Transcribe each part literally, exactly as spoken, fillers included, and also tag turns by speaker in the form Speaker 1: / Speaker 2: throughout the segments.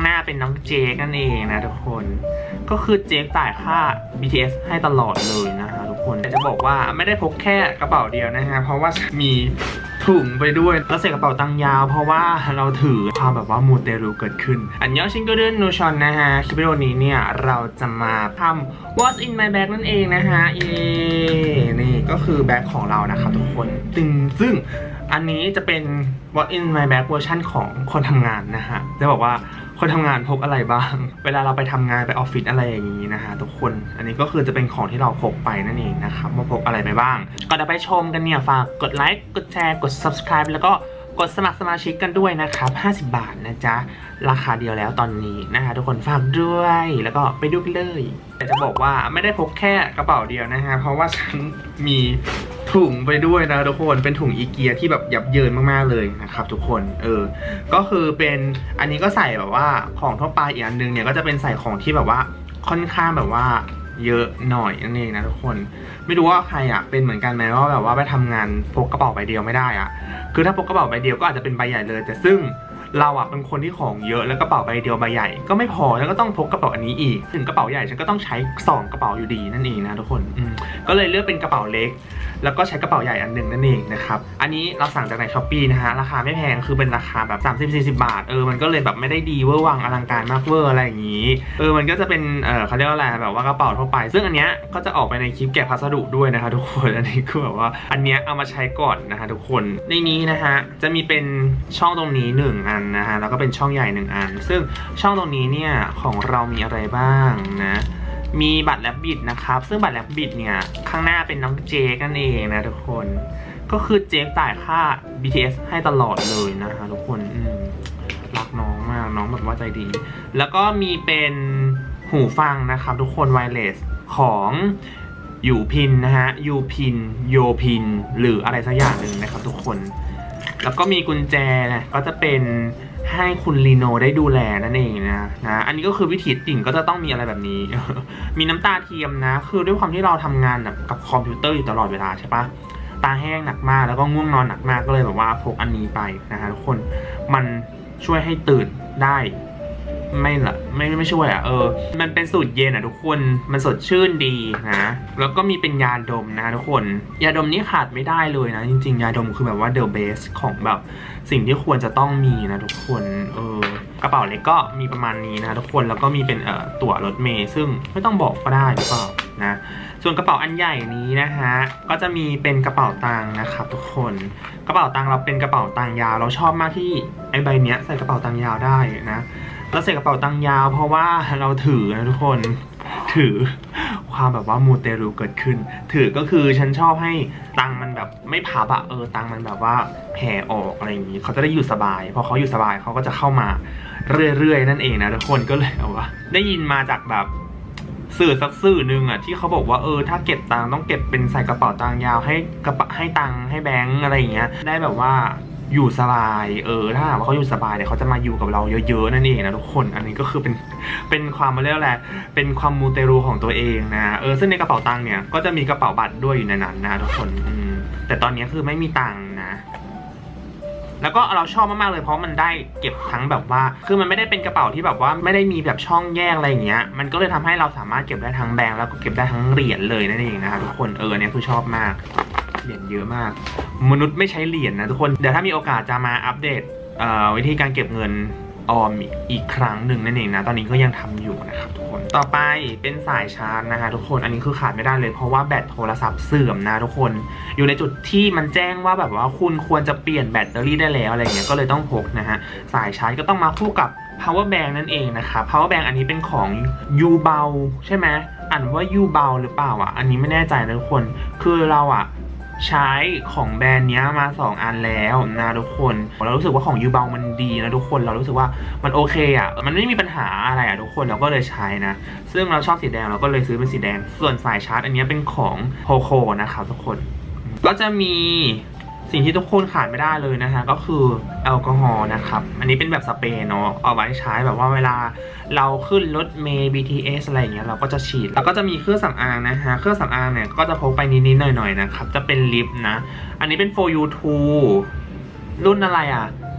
Speaker 1: หน้าเป็นน้องเจคนั่นเองนะทุกคนก็คือเจคจ่ายค่า บี ที เอส ให้ตลอดเลยนะฮะทุกคนแต่จะบอกว่าไม่ได้พกแค่กระเป๋าเดียวนะฮะเพราะว่ามีถุงไปด้วยแล้วใส่กระเป๋าตังยาวเพราะว่าเราถือความแบบว่ามูเตลูเกิดขึ้นอันยองชิงโกเดนนูชอนนะฮะคลิปวิดีโอนี้เนี่ยเราจะมาทำ What's in my bag นั่นเองนะฮะเย้นี่ก็คือแบ็คของเรานะครับทุกคนซึ่งซึ่งอันนี้จะเป็น What's in my bag เวอร์ชันของคนทำงานนะฮะจะบอกว่าคนทำงานพกอะไรบ้างเวลาเราไปทำงานไปออฟฟิศอะไรอย่างนี้นะฮะทุกคนอันนี้ก็คือจะเป็นของที่เราพกไปนั่นเองนะครับว่าพกอะไรไปบ้างก่อนจะไปชมกันเนี่ยฝากกดไลค์กดแชร์กด ซับสไครบ์ แล้วก็กดสมัครสมาชิกกันด้วยนะครับห้าสิบบาทนะจ๊ะราคาเดียวแล้วตอนนี้นะคะทุกคนฝากด้วยแล้วก็ไปดูกันเลยแต่จะบอกว่าไม่ได้พกแค่กระเป๋าเดียวนะฮะเพราะว่าฉันมีถุงไปด้วยนะทุกคนเป็นถุงอีเกียที่แบบยับเยินมากๆเลยนะครับทุกคนเออก็คือเป็นอันนี้ก็ใส่แบบว่าของทั่วไปอีกอันนึงเนี่ยก็จะเป็นใส่ของที่แบบว่าค่อนข้างแบบว่าเยอะหน่อยนั่นเองนะทุกคนไม่รู้ว่าใครอ่ะเป็นเหมือนกันไหมว่าแบบว่าไปทำงานพกกระเป๋าใบเดียวไม่ได้อ่ะคือถ้าพกกระเป๋าใบเดียวก็อาจจะเป็นใบใหญ่เลยแต่ซึ่งเราอ่ะเป็นคนที่ของเยอะแล้วกระเป๋าใบเดียวใบใหญ่ก็ไม่พอแล้วก็ต้องพกกระเป๋าอันนี้อีกถึงกระเป๋าใหญ่ฉันก็ต้องใช้สองกระเป๋าอยู่ดีนั่นเองนะทุกคนอืมก็เลยเลือกเป็นกระเป๋าเล็กแล้วก็ใช้กระเป๋าใหญ่อันหนึ่งนั่นเองนะครับอันนี้เราสั่งจากในช้อปปี้นะฮะราคาไม่แพงคือเป็นราคาแบบสามสิบสี่สิบบาทเออมันก็เลยแบบไม่ได้ดีเวอร์วังอลังการมากเวอร์อะไรอย่างนี้เออมันก็จะเป็นเออเขาเรียกว่าอะไรแบบว่ากระเป๋าทั่วไปซึ่งอันเนี้ยก็จะออกไปในคลิปแกะพัสดุด้วยนะคะทุกคนอันนี้คือแบบว่าอันเนี้ยเอามาใช้ก่อนนะคะทุกคนในนี้นะฮะจะมีเป็นช่องตรงนี้หนึ่งอันนะฮะแล้วก็เป็นช่องใหญ่หนึ่งอันซึ่งช่องตรงนี้เนี่ยของเรามีอะไรบ้างนะมีบัตรแลบบิดนะครับซึ่งบัตรแลบบิดเนี่ยข้างหน้าเป็นน้องเจคนั่นเองนะทุกคนก็คือเจคจ่ายค่า บี ที เอส ให้ตลอดเลยนะคะทุกคนอืมรักน้องมากน้องแบบว่าใจดีแล้วก็มีเป็นหูฟังนะครับทุกคนไวเลสของยูพินนะฮะยูพินโยพินหรืออะไรสักอย่างหนึ่งนะครับทุกคนแล้วก็มีกุญแจนะก็จะเป็นให้คุณลีโนได้ดูแลนั่นเองนะนะอันนี้ก็คือวิถีติ่งก็จะต้องมีอะไรแบบนี้ มีน้ำตาเทียมนะคือด้วยความที่เราทำงานกับคอมพิวเตอร์อยู่ตลอดเวลาใช่ปะตาแห้งหนักมากแล้วก็ง่วงนอนหนักมากก็เลยแบบว่าพกอันนี้ไปนะฮะทุกคนมันช่วยให้ตื่นได้ไม่ละไม่ไม่ช่วยอ่ะเออมันเป็นสูตรเย็นอ่ะทุกคนมันสดชื่นดีนะแล้วก็มีเป็นยาดมนะทุกคนยาดมนี้ขาดไม่ได้เลยนะจริงๆยาดมคือแบบว่าเดอะเบสของแบบสิ่งที่ควรจะต้องมีนะทุกคนเออกระเป๋าเล็กก็มีประมาณนี้นะทุกคนแล้วก็มีเป็นเอ่อตั๋วรถเมล์ซึ่งไม่ต้องบอกก็ได้หรือเปล่านะส่วนกระเป๋าอันใหญ่นี้นะฮะก็จะมีเป็นกระเป๋าตังค์นะครับทุกคนกระเป๋าตังค์เราเป็นกระเป๋าตังค์ยาวเราชอบมากที่ไอ้ใบเนี้ยใส่กระเป๋าตังค์ยาวได้นะเราใส่กระเป๋าตังค์ยาวเพราะว่าเราถือนะทุกคนถือความแบบว่ามูเตลูเกิดขึ้นถือก็คือฉันชอบให้ตังค์มันแบบไม่พับอะเออตังค์มันแบบว่าแผ่ออกอะไรอย่างนี้เขาจะได้อยู่สบายพอเขาอยู่สบายเขาก็จะเข้ามาเรื่อยๆนั่นเองนะทุกคนก็เลยเอาว่าได้ยินมาจากแบบสื่อสักสื่อหนึ่งอ่ะที่เขาบอกว่าเออถ้าเก็บตังค์ต้องเก็บเป็นใส่กระเป๋าตังค์ยาวให้กระเป๋าให้ตังค์ให้แบงค์อะไรอย่างเงี้ยได้แบบว่าอยู่สบายเออถ้าหากว่าเขาอยู่สบายเนี่ยเขาจะมาอยู่กับเราเยอะๆนั่นเองนะทุกคนอันนี้ก็คือเป็นเป็นความมาเรียกอะไรเป็นความมูเตลูของตัวเองนะเออซึ่งในกระเป๋าตังค์เนี่ยก็จะมีกระเป๋าบัตรด้วยอยู่ในนั้นนะทุกคนอืมแต่ตอนนี้คือไม่มีตังค์นะแล้วก็เราชอบมากๆเลยเพราะมันได้เก็บทั้งแบบว่าคือมันไม่ได้เป็นกระเป๋าที่แบบว่าไม่ได้มีแบบช่องแยกอะไรอย่างเงี้ยมันก็เลยทำให้เราสามารถเก็บได้ทั้งแบงค์แล้วก็เก็บได้ทั้งเหรียญเลยนั่นเองนะคะทุกคนเออเนี่ยคือชอบมากเหรียญเยอะมากมนุษย์ไม่ใช้เหรียญนะทุกคนเดี๋ยวถ้ามีโอกาสจะมาอัปเดตวิธีการเก็บเงินออมอีกครั้งหนึ่งนั่นเองนะตอนนี้ก็ยังทำอยู่นะครับทุกคนต่อไปเป็นสายชาร์จนะคะทุกคนอันนี้คือขาดไม่ได้เลยเพราะว่าแบตโทรศัพท์เสื่อมนะทุกคนอยู่ในจุดที่มันแจ้งว่าแบบว่าคุณควรจะเปลี่ยนแบตเตอรี่ได้แล้วอะไรเงี้ยก็เลยต้องพกนะฮะสายชาร์จก็ต้องมาคู่กับ power bank นั่นเองนะคะ power bank อันนี้เป็นของ ยู เบา ใช่ไหมอ่านว่า ยู เบา หรือเปล่าอ่ะอันนี้ไม่แน่ใจนะทุกคนคือเราอ่ะใช้ของแบรนด์นี้มาสองอันแล้วนะทุกคนเรารู้สึกว่าของ ยู เบา มันดีนะทุกคนเรารู้สึกว่ามันโอเคอ่ะมันไม่มีปัญหาอะไรอ่ะทุกคนเราก็เลยใช้นะซึ่งเราชอบสีแดงเราก็เลยซื้อเป็นสีแดงส่วนสายชาร์จอันนี้เป็นของโฮโคนะครับทุกคนก็จะมีสิ่งที่ทุกคนขาดไม่ได้เลยนะคะก็คือแอลกอฮอล์นะครับอันนี้เป็นแบบสเปรย์เนาะเอาไว้ใช้แบบว่าเวลาเราขึ้นรถเมล์ บี ที เอส อะไรอย่างเงี้ยเราก็จะฉีดแล้วก็จะมีเครื่องสำอางนะฮะเครื่องสำอางเนี่ยก็จะพกไปนิดๆหน่อยๆนะครับจะเป็นลิปนะอันนี้เป็น โฟร์ ยู ทู รุ่นอะไรอ่ะ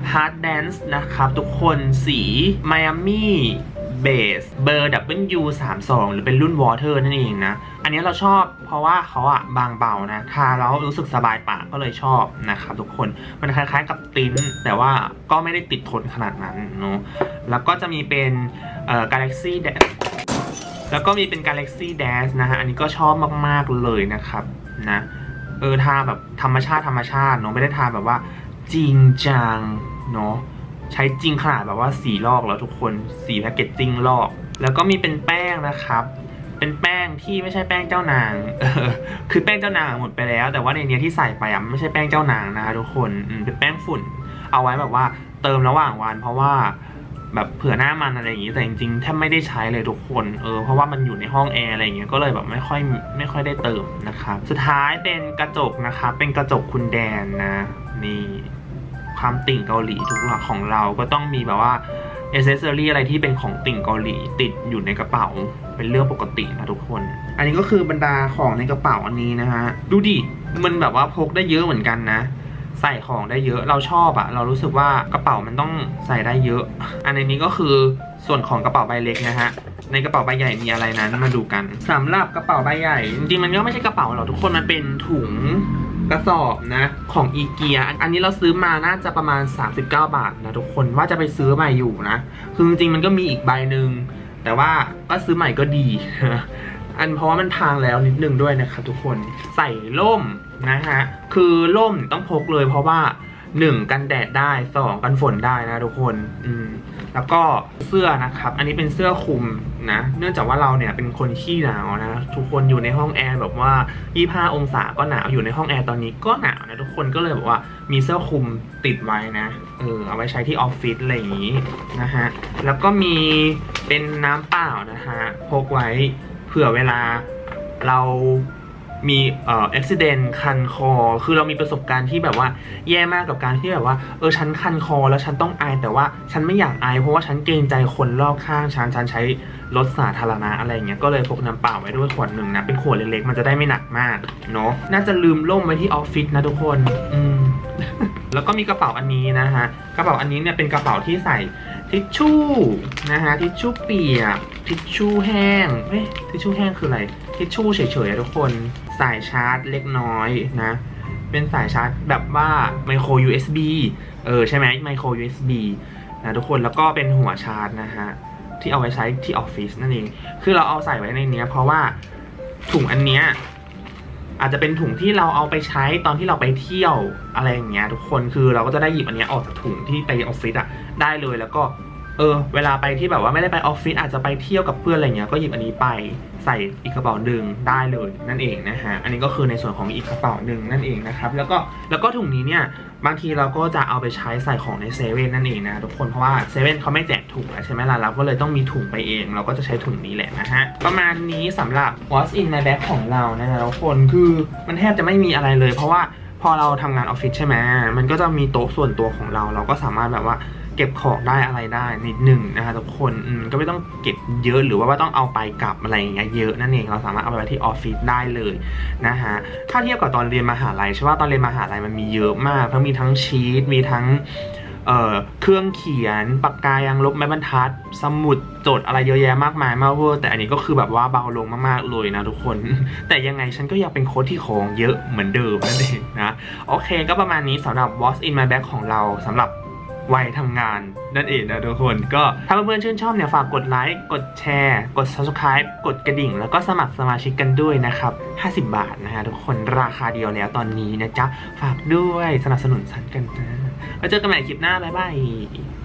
Speaker 1: Hard Dance นะครับทุกคนสี Miami Base เบอร์ ดับเบิลยู สามสิบสอง หรือเป็นรุ่น Water นั่นเองนะอันนี้เราชอบเพราะว่าเขาอะบางเบานะทาแล้วรู้สึกสบายปากก็เลยชอบนะครับทุกคนมันคล้ายๆกับติ้นแต่ว่าก็ไม่ได้ติดทนขนาดนั้นเนาะแล้วก็จะมีเป็นเอ่อ Galaxy Dash แล้วก็มีเป็น Galaxy Dash นะฮะอันนี้ก็ชอบมากๆเลยนะครับนะเออทาแบบธรรมชาติธรรมชาติเนาะไม่ได้ทาแบบว่าจริงจังเนาะใช้จริงขนาดแบบว่าสีลอกแล้วทุกคนสีแพคเกจจิ้งลอกแล้วก็มีเป็นแป้งนะครับเป็นแป้งที่ไม่ใช่แป้งเจ้านางเออคือแป้งเจ้านางหมดไปแล้วแต่ว่าในนี้ที่ใส่ไปอ่ะไม่ใช่แป้งเจ้านางนะทุกคนเป็นแป้งฝุ่นเอาไว้แบบว่าเติมระหว่างวันเพราะว่าแบบเผื่อหน้ามันอะไรอย่างงี้แต่จริงๆแทบไม่ได้ใช้เลยทุกคนเออเพราะว่ามันอยู่ในห้องแอร์อะไรอย่างเงี้ยก็เลยแบบไม่ค่อยไม่ค่อยได้เติมนะครับสุดท้ายเป็นกระจกนะครับเป็นกระจกคุณแดนนะนี่ความติ่งเกาหลีทุกอย่างของเราก็ต้องมีแบบว่าเอเซสซอรี่อะไรที่เป็นของติ่งเกาหลีติดอยู่ในกระเป๋าเป็นเรื่องปกตินะทุกคนอันนี้ก็คือบรรดาของในกระเป๋าอันนี้นะฮะดูดิมันแบบว่าพกได้เยอะเหมือนกันนะใส่ของได้เยอะเราชอบอะเรารู้สึกว่ากระเป๋ามันต้องใส่ได้เยอะอันนี้ก็คือส่วนของกระเป๋าใบเล็กนะฮะในกระเป๋าใบใหญ่มีอะไรนั้นมาดูกันสำหรับกระเป๋าใบใหญ่จริงๆมันก็ไม่ใช่กระเป๋าหรอกทุกคนมันเป็นถุงกระสอบนะของอีเกียอันนี้เราซื้อมาน่าจะประมาณสามสิบเก้าบาทนะทุกคนว่าจะไปซื้อใหม่อยู่นะคือจริงๆมันก็มีอีกใบหนึ่งแต่ว่าก็ซื้อใหม่ก็ดีอันเพราะว่ามันพังแล้วนิดนึงด้วยนะครับทุกคนใส่ร่มนะฮะคือร่มต้องพกเลยเพราะว่าหนึ่งกันแดดได้สองกันฝนได้นะทุกคนอืมแล้วก็เสื้อนะครับอันนี้เป็นเสื้อคลุมนะเนื่องจากว่าเราเนี่ยเป็นคนขี้หนาวนะทุกคนอยู่ในห้องแอร์แบบว่ายี่สิบห้าองศาก็หนาวอยู่ในห้องแอร์ตอนนี้ก็หนาวนะทุกคนก็เลยแบบว่ามีเสื้อคลุมติดไว้นะเออเอาไว้ใช้ที่ออฟฟิศอะไรอย่างนี้นะฮะแล้วก็มีเป็นน้ำเปล่านะฮะพกไว้เผื่อเวลาเรามีเอ่ออุบัติเหตุคันคอคือเรามีประสบการณ์ที่แบบว่าแย่มากกับการที่แบบว่าเออฉันคันคอแล้วฉันต้องไอแต่ว่าฉันไม่อยากไอเพราะว่าฉันเกรงใจคนรอบข้างฉันฉันใช้รถสาธารณะอะไรเงี้ยก็เลยพกน้ำเปล่าไว้ด้วยขวดหนึ่งนะเป็นขวดเล็กๆมันจะได้ไม่หนักมากเนาะน่าจะลืมร่มไว้ที่ออฟฟิศนะทุกคนอืม แล้วก็มีกระเป๋าอันนี้นะฮะกระเป๋าอันนี้เนี่ยเป็นกระเป๋าที่ใส่ทิชชู่นะฮะทิชชู่เปียกทิชชู่แห้งเฮ้ยทิชชู่แห้งคืออะไรทิชชู่เฉยๆทุกคนสายชาร์จเล็กน้อยนะเป็นสายชาร์จแบบว่าไมโคร ยู เอส บี เออใช่ไหมไมโคร ยู เอส บี นะทุกคนแล้วก็เป็นหัวชาร์จนะฮะที่เอาไว้ใช้ที่ออฟฟิศนั่นเองคือเราเอาใส่ไว้ในนี้เพราะว่าถุงอันเนี้ยอาจจะเป็นถุงที่เราเอาไปใช้ตอนที่เราไปเที่ยวอะไรอย่างเงี้ยทุกคนคือเราก็จะได้หยิบอันนี้ออกจากถุงที่ไปออฟฟิศอะได้เลยแล้วก็เออเวลาไปที่แบบว่าไม่ได้ไปออฟฟิศอาจจะไปเที่ยวกับเพื่อนอะไรเงี้ยก็หยิบอันนี้ไปใส่อีกกระเป๋าหนึ่งได้เลยนั่นเองนะฮะอันนี้ก็คือในส่วนของอีกกระเป๋าหนึ่งนั่นเองนะครับแล้วก็แล้วก็ถุงนี้เนี่ยบางทีเราก็จะเอาไปใช้ใส่ของในเซเว่นนั่นเองนะทุกคนเพราะว่าเซเว่นเขาไม่แจกถุงใช่ไหมล่ะเราก็เลยต้องมีถุงไปเองเราก็จะใช้ถุงนี้แหละนะฮะประมาณนี้สำหรับ What's in my bag ของเรานะฮะทุกคนคือมันแทบจะไม่มีอะไรเลยเพราะว่าพอเราทำงานออฟฟิศใช่ไหมมันก็จะมีโต๊ะส่วนตัวของเราเราก็สามารถแบบว่าเก็บของได้อะไรได้นิดหนึ่งนะคะทุกคนก็ไม่ต้องเก็บเยอะหรือว่าว่าต้องเอาไปกลับอะไรอย่างเงี้ยเยอะนั่นเองเราสามารถเอาไปไว้ที่ออฟฟิศได้เลยนะฮะถ้าเทียบกับตอนเรียนมหาลัยใช่ว่าตอนเรียนมหาลัยมันมีเยอะมากทั้งมีทั้งชีทมีทั้งเอ่อเครื่องเขียนปากกายางลบไม้บรรทัดสมุดจดอะไรเยอะแยะมากมายมากเวอร์แต่อันนี้ก็คือแบบว่าเบาลงมากๆเลยนะทุกคนแต่ยังไงฉันก็ยังเป็นโค้ชที่ของเยอะเหมือนเดิมนั่นเองนะโอเคก็ประมาณนี้สำหรับ What's in my bag ของเราสำหรับวัยทำงานนั่นเองนะทุกคนก็ถ้าเพื่อนๆชื่นชอบเนี่ยฝากกดไลค์กดแชร์กด ซับสไครบ์ กดกระดิ่งแล้วก็สมัครสมาชิกกันด้วยนะครับห้าสิบบาทนะฮะทุกคนราคาเดียวแล้วตอนนี้นะจ๊ะฝากด้วยสนับสนุนฉันกันนะแล้วเจอกันใหม่คลิปหน้าบ๊ายบาย